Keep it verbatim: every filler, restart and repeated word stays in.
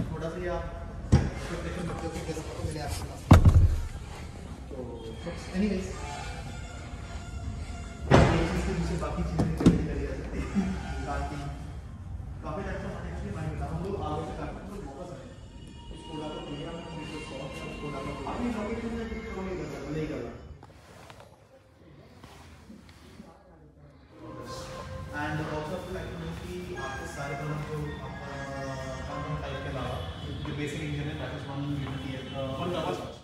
थोड़ा सा आप एक्सपेक्टेशन रखते हो कि कैसा फोटो मिले आपको। तो एनीवेज ये चीज़ के पीछे बाकी चीज़ें जल्दी करी जा सकती है। काफ़ी काफ़ी टाइप का एक्चुअली माइंड मिला हम लोग आगे से काफ़ी हम लोग वापस आए उस कोडा को प्रोग्राम में उनको सॉल्व किया उस कोडा को अपनी लोकेशन में कुछ काम नहीं करता नहीं करना and also like to know कि आपके सारे काम जो आपका काम टाइप के अलावा जो बेसिक इंजन है that is one unity one